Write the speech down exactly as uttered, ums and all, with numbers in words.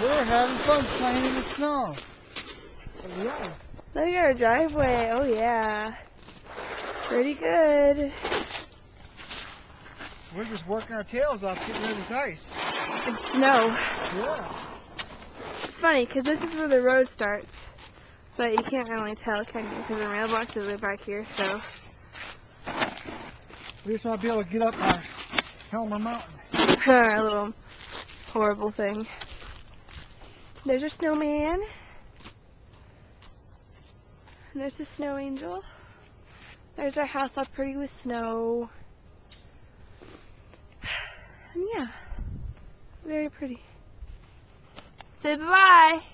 We're having fun playing in the snow. So we are. Look at our driveway. Oh yeah. Pretty good. We're just working our tails off getting rid of this ice. It's snow. Yeah. It's funny because this is where the road starts. But you can't really tell, can you? Because the mailboxes are back here, so. We just want to be able to get up our Helmer Mountain. Our little horrible thing. There's a snowman. And there's a snow angel. There's our house all pretty with snow. And yeah, very pretty. Say bye-bye.